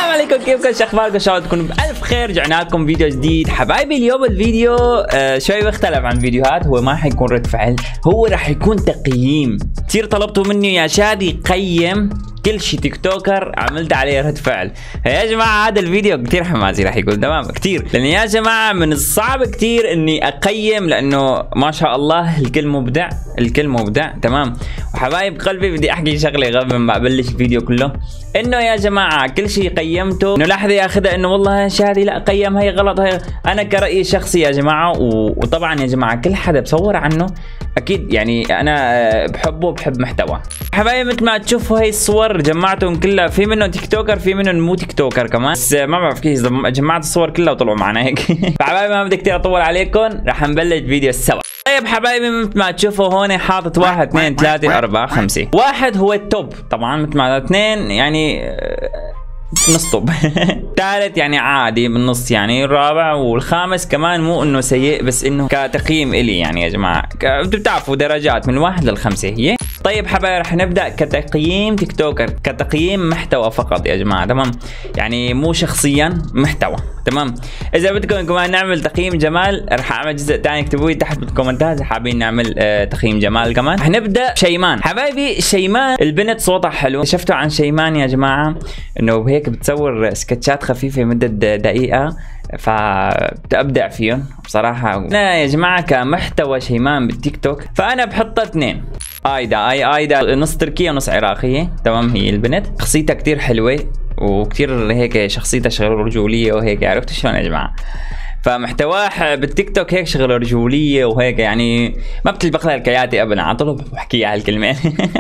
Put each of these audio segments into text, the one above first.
عليكم، كيفكم؟ شو اخباركم؟ ان شاء الله تكونوا بألف خير. رجعنا لكم فيديو جديد حبايبي. اليوم الفيديو شوي بيختلف عن الفيديوهات، هو ما حيكون رد فعل، هو راح يكون تقييم. كثير طلبتوا مني يا شادي قيم كل شيء تيك توكر عملت عليه رد فعل. يا جماعه هذا الفيديو كثير حماسي راح يكون، تمام؟ كثير، لان يا جماعه من الصعب كثير اني اقيم، لانه ما شاء الله الكل مبدع، الكل مبدع، تمام؟ وحبايب قلبي بدي احكي شغله قبل ما ابلش الفيديو كله، انه يا جماعه كل شيء قيمته انه لا حدا ياخذها انه والله شادي لا قيم هي غلط، هي انا كرأيي شخصي يا جماعه. وطبعا يا جماعه كل حدا بصور عنه اكيد، يعني انا بحبه بحب محتوى. حبايب مثل ما تشوفوا هي الصور جمعتهم كلها، في منهم تيك توكر في منهم مو تيك توكر كمان، بس ما بعرف كيف جمعت الصور كلها وطلعوا معنا هيك. فحبايبي ما بدي كثير اطول عليكم، رح نبلش فيديو سوا. طيب حبايبي مثل ما تشوفوا هون حاطط 1 2 3 4 5. واحد هو التوب طبعا مثل ما 2 يعني نص توب. الثالث يعني عادي بالنص، يعني الرابع والخامس كمان مو انه سيء، بس انه كتقييم الي يعني يا جماعه بتعرفوا درجات من 1 ل5 هي. طيب حبايبي رح نبدا كتقييم تيك توكر، كتقييم محتوى فقط يا جماعه، تمام؟ يعني مو شخصيا، محتوى، تمام؟ اذا بدكم كمان نعمل تقييم جمال رح اعمل جزء ثاني، اكتبوا لي تحت بالكومنتات اذا حابين نعمل تقييم جمال كمان. رح نبدا شيمان. حبايبي شيمان البنت صوتها حلو، شفتوا عن شيمان يا جماعه انه هيك بتصور سكتشات خفيفه مده دقيقه، فبتبدع فيهم بصراحه. انا يا جماعه كمحتوى شيمان بالتيك توك فانا بحطها 2. ايدا نص تركيه ونص عراقيه، تمام؟ هي البنت شخصيتها كثير حلوه وكثير هيك شخصيتها شغله رجوليه وهيك، عرفتوا شلون يا جماعه؟ فمحتواها بالتيك توك هيك شغله رجوليه وهيك، يعني ما بتلبخ لها الكياتي ابدا، على طول بحكيها هالكلمين.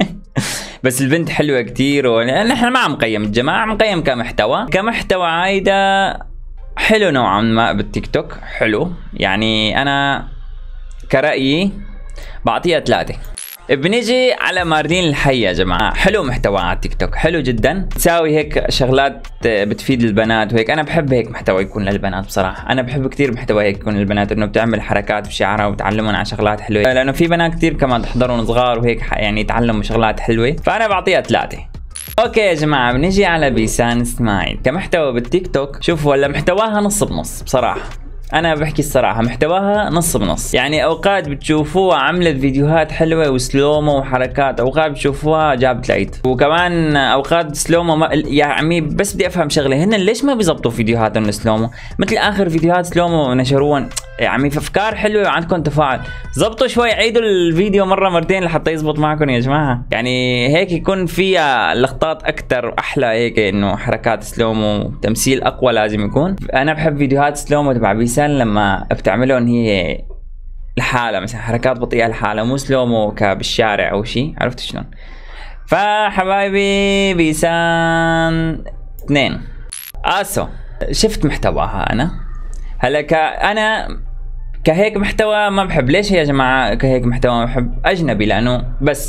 بس البنت حلوه كثير، ونحن ما عم نقيم الجماعه، عم نقيم كمحتوى عايده حلو نوعا ما بالتيك توك، حلو يعني. انا كرأيي بعطيها 3. بنيجي على ماردين الحي يا جماعه، حلو محتوى على التيك توك، حلو جدا، تساوي هيك شغلات بتفيد البنات وهيك. انا بحب هيك محتوى يكون للبنات بصراحه، انا بحب كثير محتوى هيك يكون للبنات، انه بتعمل حركات بشعرها وبتعلمهم على شغلات حلوه، لانه في بنات كثير كمان تحضرهم صغار وهيك يعني يتعلموا شغلات حلوه، فانا بعطيها 3. اوكي يا جماعه بنيجي على بيسان اسماعيل كمحتوى بالتيك توك. شوفوا ولا محتواها نص بنص بصراحه، انا بحكي الصراحه محتواها نص بنص، يعني اوقات بتشوفوها عملت فيديوهات حلوه وسلومو وحركات، اوقات بتشوفوها جابت العيد، وكمان اوقات سلومو يا عمي بس بدي افهم شغله، هن ليش ما بيزبطوا فيديوهاتهم سلومو؟ مثل اخر فيديوهات سلومو نشروهم يا عمي، في افكار حلوه وعندكم تفاعل، زبطوا شوي، عيدوا الفيديو مره مرتين لحتى يزبط معكم يا جماعه، يعني هيك يكون فيها لقطات اكثر واحلى، هيك انه حركات سلومو، تمثيل اقوى لازم يكون. انا بحب فيديوهات سلومو تبع بيسان لما بتعملهم هي لحالها، مثلا حركات بطيئه لحالها، مو سلومو بالشارع او شيء، عرفت شلون؟ فحبايبي بيسان 2. اسو شفت محتواها انا هلا، انا كهيك محتوى ما بحب. ليش يا جماعه كهيك محتوى ما بحب؟ اجنبي، لانه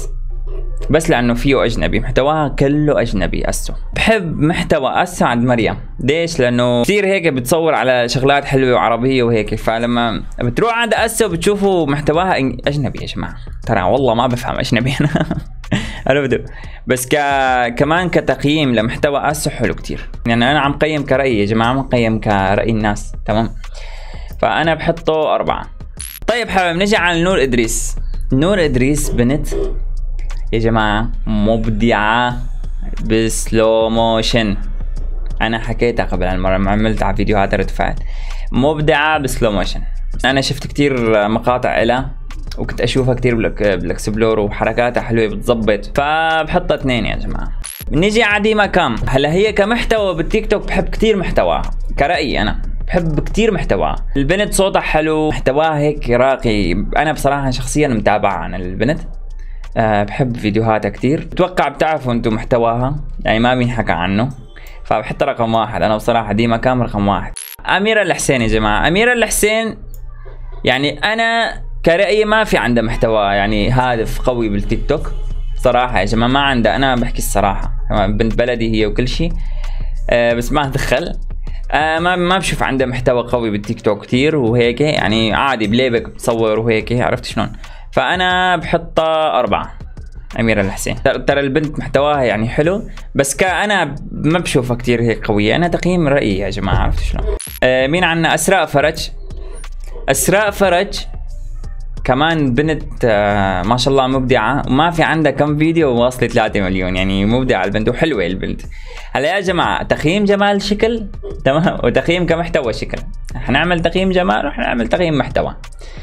بس لانه فيه اجنبي، محتواها كله اجنبي. اسو بحب محتوى اسو عند مريم. ليش؟ لانه كثير هيك بتصور على شغلات حلوه وعربيه وهيك، فلما بتروح عند اسو بتشوفوا محتواها اجنبي يا جماعه، ترى والله ما بفهم اجنبي انا. عرفتوا؟ بس كمان كتقييم لمحتوى اسو حلو كثير، يعني انا عم قيم كرأي يا جماعه، ما قيم كرأي الناس، تمام؟ فانا بحطه 4. طيب حبايبي نجي على نور ادريس. نور ادريس بنت يا جماعه مبدعه بسلو موشن، انا حكيتها قبل هالمره ما عملت على فيديوهات رد فعل، مبدعه بسلو موشن. انا شفت كثير مقاطع لها وكنت اشوفها كثير بالاكسبلور، وحركاتها حلوه بتزبط، فبحطها 2 يا جماعه. نيجي على ديما كام. هلا هي كمحتوى بالتيك توك بحب كثير محتواها، كرأيي انا بحب كثير محتواها. البنت صوتها حلو، محتواها هيك راقي، انا بصراحه شخصيا متابعه عن البنت، بحب فيديوهاتها كثير، بتوقع بتعرفوا انتم محتواها يعني ما بينحكى عنه، فبحط رقم 1 انا بصراحه. ديما كام رقم 1. اميره الحسين يا جماعه، اميره الحسين يعني انا كرأيي ما في عندها محتوى يعني هادف قوي بالتيك توك صراحه يا جماعه، ما عندها، انا بحكي الصراحه، بنت بلدي هي وكل شيء، بس ما ادخل، ما بشوف عندها محتوى قوي بالتيك توك كثير وهيك، يعني عادي بليبك بتصور وهيك، عرفت شلون؟ فانا بحطها 4. أميرة الحسين. ترى البنت محتواها يعني حلو، بس كأنا ما بشوفها كتير هيك قوية. أنا تقييم رأيي يا جماعة، عرفت شلون؟ مين عنا؟ أسراء فرج. أسراء فرج كمان بنت ما شاء الله مبدعة، وما في عندها كم فيديو واصلة 3 مليون، يعني مبدعة البنت وحلوة البنت. هلا يا جماعة تقييم جمال شكل تمام، وتقييم كمحتوى شكل. حنعمل تقييم جمال وحنعمل تقييم محتوى.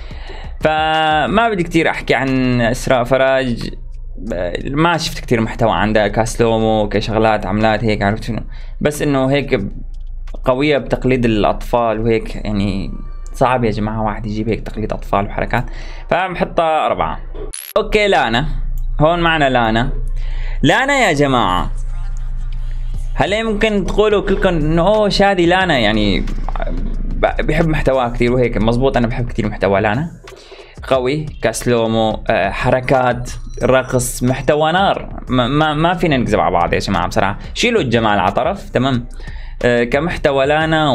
فما بدي كتير احكي عن اسراء فرج، ما شفت كتير محتوى عندها كاسلومو كشغلات عملات هيك، عرفت شنو؟ بس انه هيك قوية بتقليد الاطفال وهيك، يعني صعب يا جماعة واحد يجيب هيك تقليد اطفال وحركات، فبحطها 4. اوكي لانا، هون معنا لانا يا جماعة. هلا ممكن تقولوا كلكم انه اوه شادي لانا يعني بحب محتواها كثير وهيك، مزبوط. انا بحب كثير محتوى لانا، قوي كسلومو، حركات، رقص، محتوى نار. ما فينا نكذب على بعض يا جماعه بصراحه. شيلوا الجمال على طرف، تمام. كمحتوى لانا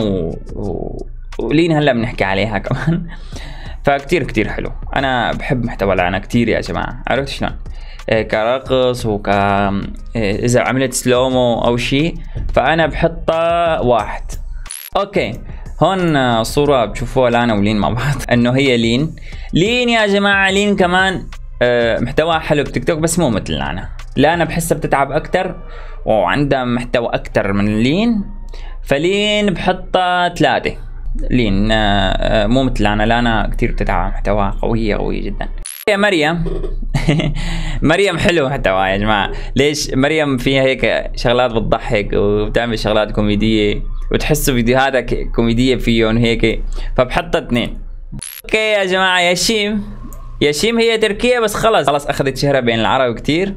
ولين هلا بنحكي عليها كمان. فكتير كتير حلو. انا بحب محتوى لانا كتير يا جماعه، عرفت شلون؟ كرقص اذا عملت سلومو او شيء، فانا بحطها 1. اوكي هون صورة بتشوفوها لانا ولين مع بعض، انه هي لين يا جماعة. لين كمان محتواها حلو بتيك توك، بس مو مثل لانا بحسها بتتعب اكتر وعندها محتوى اكتر من لين. فلين بحطها 3. لين مو مثل لانا كتير بتتعب، محتواها قوية جدا. يا مريم مريم حلو محتواها يا جماعة. ليش؟ مريم فيها هيك شغلات بتضحك وبتعمل شغلات كوميدية، وتحسوا فيديوهاتها كوميدية فيهم هيك، فبحطها 2. اوكي يا جماعة ياشيم هي تركية، بس خلص اخذت شهرة بين العرب كتير،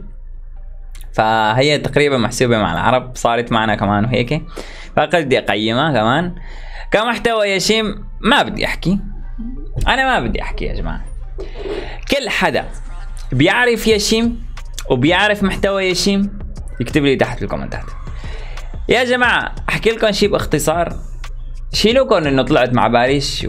فهي تقريبا محسوبة مع العرب، صارت معنا كمان وهيك، فقد اقيمها كمان. كمحتوى ياشيم ما بدي احكي، انا ما بدي احكي يا جماعة. كل حدا بيعرف ياشيم وبيعرف محتوى ياشيم يكتب لي تحت بالكومنتات يا جماعة. احكي لكم شيء باختصار، شيلوكم انه طلعت مع باريش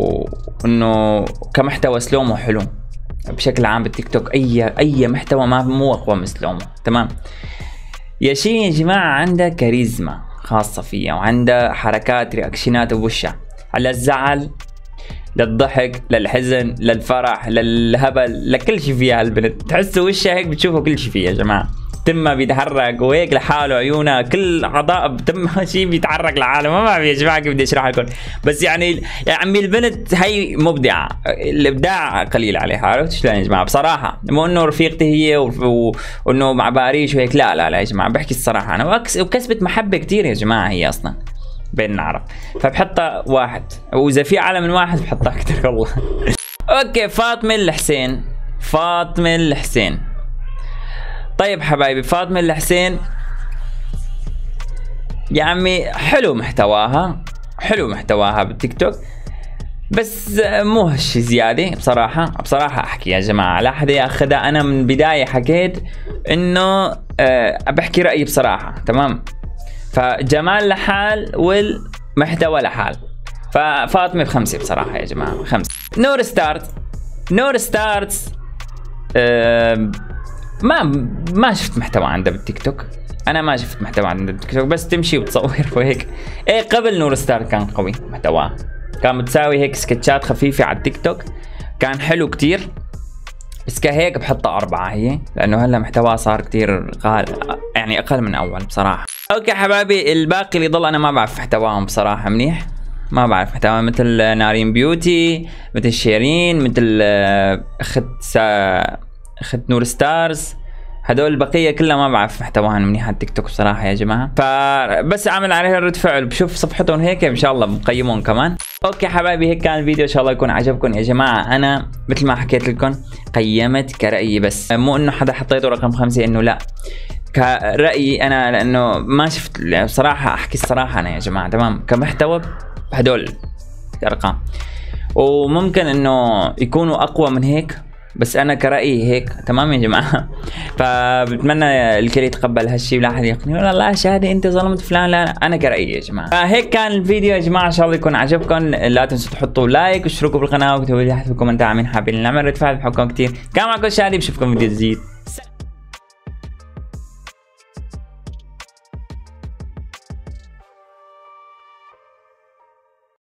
وانه كمحتوى سلومو حلو بشكل عام بالتيك توك. اي محتوى مو اقوى من سلومو، تمام. ياشيم يا جماعة عندها كاريزما خاصة فيها، وعندها حركات رياكشنات بوشها، على الزعل، للضحك، للحزن، للفرح، للهبل، لكل شيء فيها البنت. تحسوا وشها هيك بتشوفوا كل شيء فيها يا جماعة. تمها بيتحرك وهيك لحاله، عيونها، كل اعضاء تمها شيء بيتحرك لحاله. ما بعرف يا جماعه كيف بدي اشرح لكم، بس يعني يا عمي البنت هي مبدعه، الابداع قليل عليها، عرفت شلون يا جماعه؟ بصراحه مو انه رفيقتي هي وانه مع باريش وهيك، لا يا جماعه بحكي الصراحه. انا وكسبت محبه كثير يا جماعه هي اصلا بين العرب، فبحطها 1، واذا في اعلى من 1 بحطها اكثر والله. اوكي فاطمه الحسين. طيب حبايبي، فاطمة الحسين يا عمي حلو محتواها بالتيك توك، بس مو هالشي زيادة بصراحة احكي يا جماعة. لا حدا ياخذها، انا من البداية حكيت انه بحكي رأيي بصراحة، تمام. فجمال لحال والمحتوى لحال، ففاطمة ب5 بصراحة يا جماعة، 5. نور ستارز ما شفت محتوى عندها بالتيك توك. انا ما شفت محتوى عندها بالتيك توك، بس تمشي وتصور وهيك. قبل نور ستار كان قوي محتواها، كان بتساوي هيك سكتشات خفيفة على التيك توك، كان حلو كتير. بس كهيك بحطها 4 هي، لانه هلا محتواها صار كتير يعني اقل من اول بصراحة. اوكي حبايبي، الباقي اللي ضل انا ما بعرف محتواهم بصراحة منيح، ما بعرف محتوى، مثل نارين بيوتي، مثل شيرين، مثل اخت نور ستارز. هدول البقيه كلها ما بعرف محتواهم منيح على التيك توك بصراحه يا جماعه، فبس اعمل عليها رد فعل، بشوف صفحتهم هيك ان شاء الله بقيمهم كمان. اوكي حبايبي، هيك كان الفيديو، ان شاء الله يكون عجبكم يا جماعه. انا مثل ما حكيت لكم قيمت كرأيي، بس مو انه حدا حطيته رقم 5 انه لا، كرأيي انا، لانه ما شفت بصراحه، احكي الصراحه انا يا جماعه، تمام. كمحتوى هدول الارقام، وممكن انه يكونوا اقوى من هيك، بس انا كرأيي هيك، تمام يا جماعه. فبتمنى الكل يتقبل هالشيء، ولا احد يقنعني والله لا شادي انت ظلمت فلان، لا انا كرأيي يا جماعه. فهيك كان الفيديو يا جماعه، ان شاء الله يكون عجبكم. لا تنسوا تحطوا لايك واشتركوا بالقناه، واكتبوا لي تحت بالكومنتات عاملين حابين نعمل رد فعل، بحبكم كثير. كان معكم شادي، بشوفكم فيديو جديد.